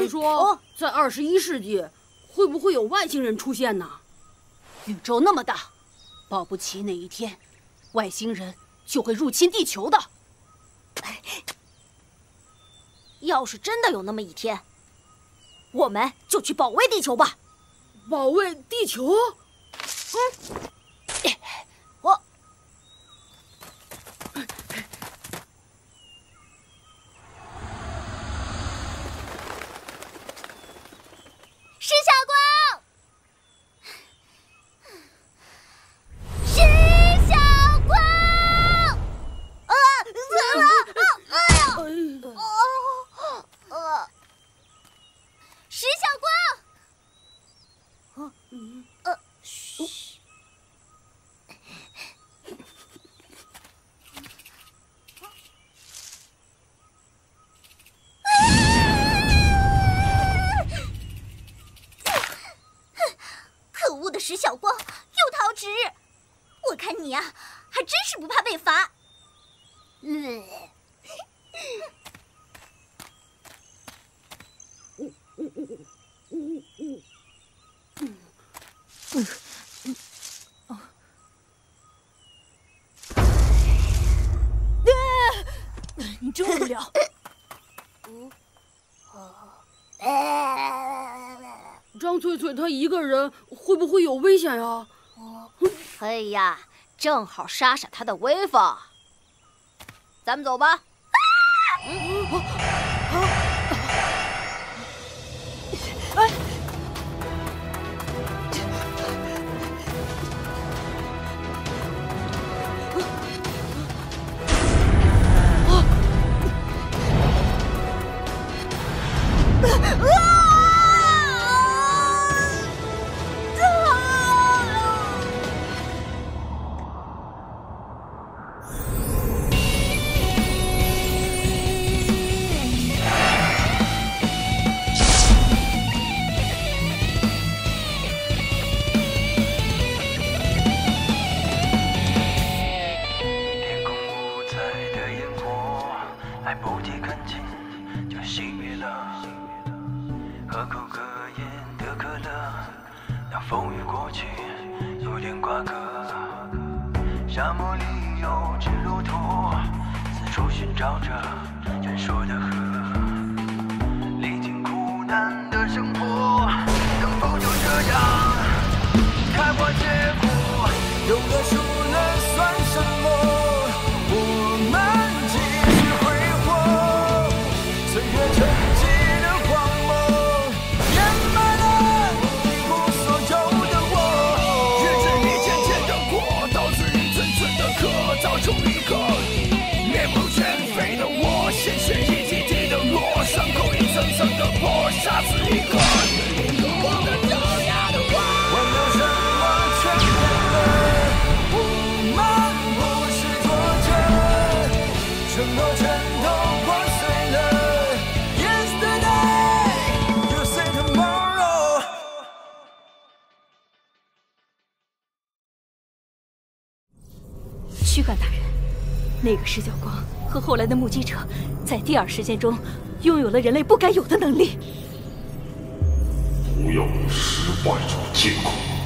你说，在21世纪，会不会有外星人出现呢？ 宇宙那么大，保不齐哪一天，外星人就会入侵地球的。 要是真的有那么一天，我们就去保卫地球吧。 保卫地球？ 石小光，石小光，石小光，嘘。可恶的石小光又逃职，我看你呀，还真是不怕被罚。 你真无聊。 张翠翠她一个人会不会有危险呀？ 嘿呀，正好杀杀他的威风。咱们走吧。 沙漠里有只骆驼，四处寻找着闪烁的河。历经苦难的生活，能否就这样开花结果？有了输了算什么？我们继续挥霍，岁月沉寂的光芒，掩埋了一无所有的我。日子一天天的过，刀子一寸寸的刻，造出一个面目全非的我，鲜血一滴滴的落，伤口一层层的破，杀死一个我们重要的我。我没有什么全变了，我们不是作者，承诺全都破碎了。Yesterday, you say tomorrow。 躯干大人，那个石小光和后来的目击者，在第二时间中拥有了人类不该有的能力。 不要以失败做借口。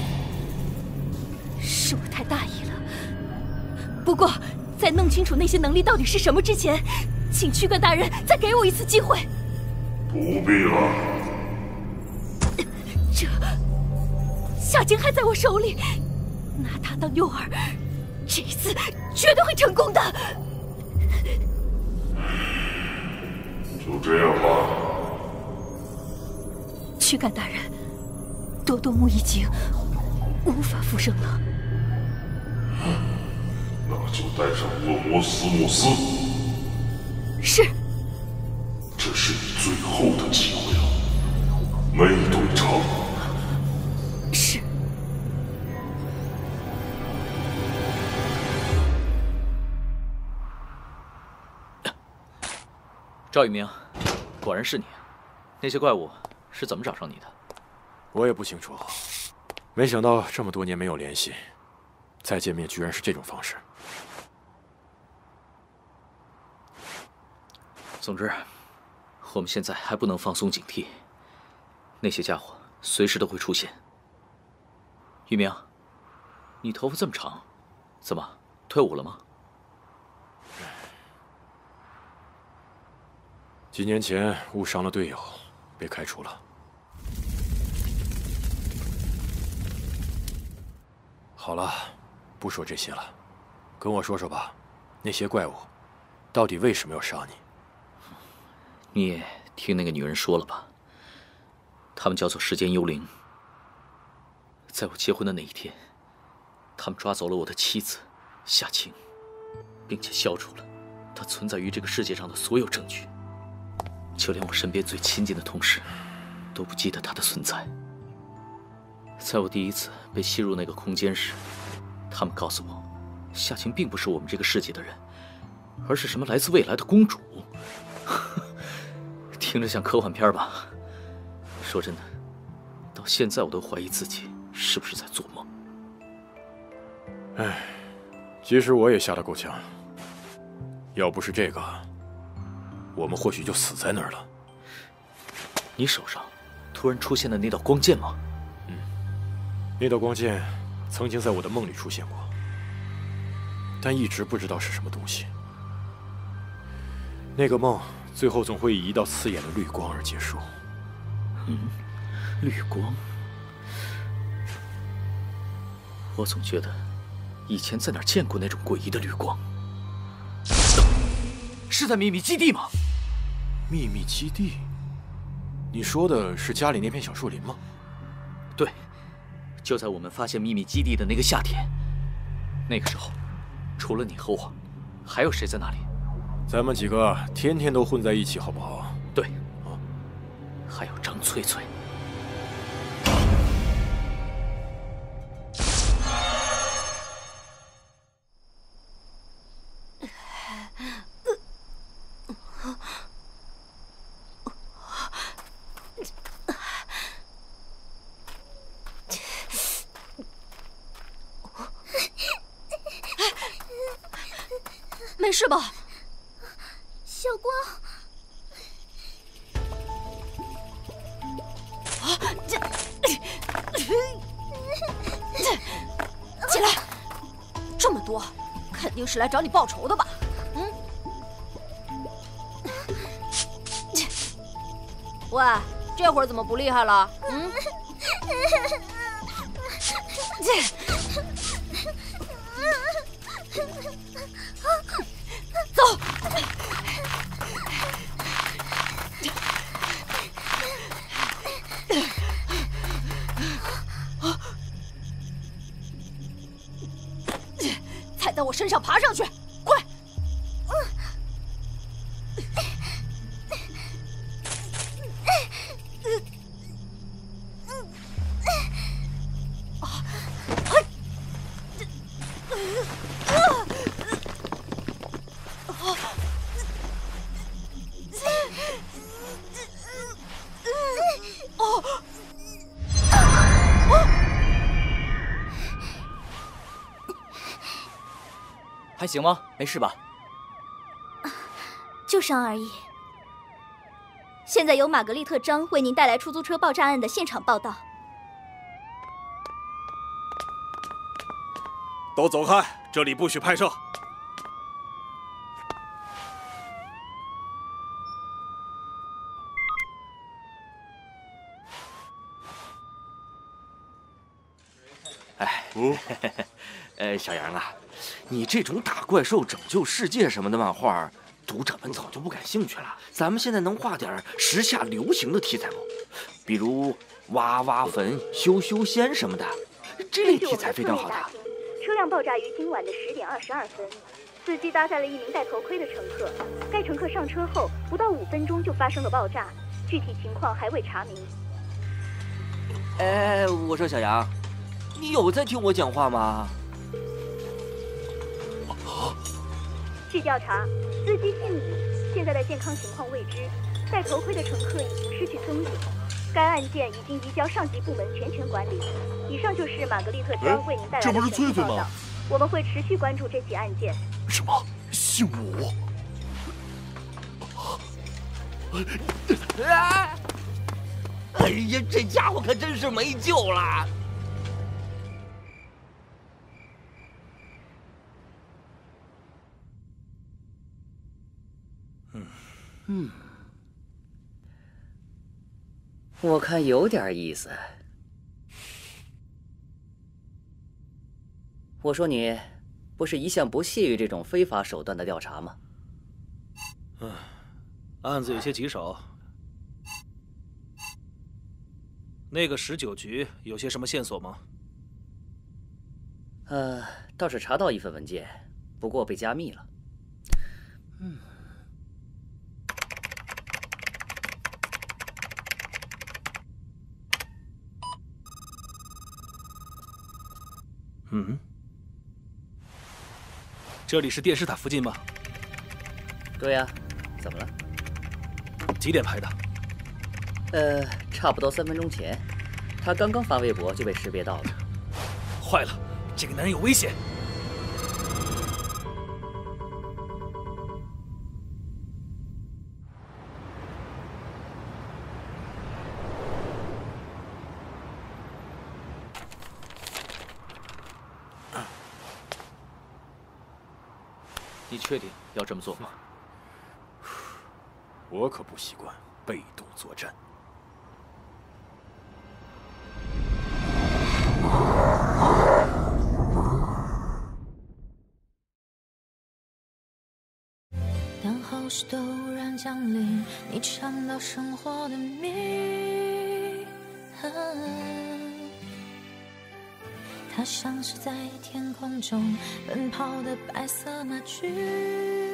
是我太大意了。不过，在弄清楚那些能力到底是什么之前，请躯干大人再给我一次机会。 不必了。 这夏晶还在我手里，拿它当诱饵，这一次绝对会成功的。 就这样吧。 躯干大人，多多木已经无法复生了。 那就带上恶魔斯莫斯。 是。 这是你最后的机会了，梅队长。 是。 赵一鸣，果然是你。那些怪物是怎么找上你的？ 我也不清楚，没想到这么多年没有联系，再见面居然是这种方式。 总之，我们现在还不能放松警惕， 那些家伙随时都会出现。玉明，你头发这么长，怎么退伍了吗？ 几年前误伤了队友，被开除了。好了，不说这些了，跟我说说吧，那些怪物到底为什么要杀你？ 你也听那个女人说了吧？他们叫做时间幽灵。在我结婚的那一天，他们抓走了我的妻子夏晴，并且消除了她存在于这个世界上的所有证据。就连我身边最亲近的同事都不记得她的存在。在我第一次被吸入那个空间时，他们告诉我，夏晴并不是我们这个世界的人，而是什么来自未来的公主。听着像科幻片吧？说真的，到现在我都怀疑自己是不是在做梦。 唉，其实我也吓得够呛。要不是这个，我们或许就死在那儿了。 你手上突然出现的那道光剑吗？ 那道光剑曾经在我的梦里出现过，但一直不知道是什么东西。那个梦最后总会以一道刺眼的绿光而结束。 绿光。我总觉得以前在哪儿见过那种诡异的绿光。是在秘密基地吗？ 秘密基地？你说的是家里那片小树林吗？ 对，就在我们发现秘密基地的那个夏天。那个时候，除了你和我，还有谁在那里？ 咱们几个天天都混在一起，好不好？ 对，还有张翠翠。 没事吧？ 小光， 起来！这么多，肯定是来找你报仇的吧？喂，这会儿怎么不厉害了？走。踩在我身上爬上去，快！ 还行吗？没事吧？ 就伤而已。现在由玛格丽特·张为您带来出租车爆炸案的现场报道。 都走开，这里不许拍摄。 小杨啊，你这种打怪兽、拯救世界什么的漫画，读者们早就不感兴趣了。咱们现在能画点时下流行的题材吗？比如挖挖坟、修修仙什么的，这类题材非常好的。 车辆爆炸于今晚的10点22分，司机搭载了一名戴头盔的乘客，该乘客上车后不到5分钟就发生了爆炸，具体情况还未查明。 哎，我说小杨，你有在听我讲话吗？ 据调查，司机姓李，现在的健康情况未知，戴头盔的乘客已经失去踪影。该案件已经移交上级部门全权管理。以上就是玛格丽特·张为您带来的这不是翠翠吗？ 我们会持续关注这起案件。 什么？姓武？ 哎呀，这家伙可真是没救了！ 我看有点意思。我说你，不是一向不屑于这种非法手段的调查吗？ 案子有些棘手。那个19局有些什么线索吗？ 倒是查到一份文件，不过被加密了。 这里是电视塔附近吗？ 对呀，怎么了？ 几点拍的？ 差不多3分钟前，他刚刚发微博就被识别到了。 坏了，这个男人有危险！ 你确定要这么做吗？ 我可不习惯被动作战。 当后世陡然降临，你尝到生活的蜜。它像是在天空中奔跑的白色马驹。